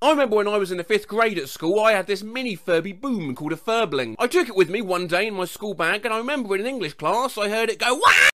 I remember when I was in the 5th grade at school, I had this mini Furby boom called a Furbling. I took it with me one day in my school bag, and I remember in an English class I heard it go, "Wah!"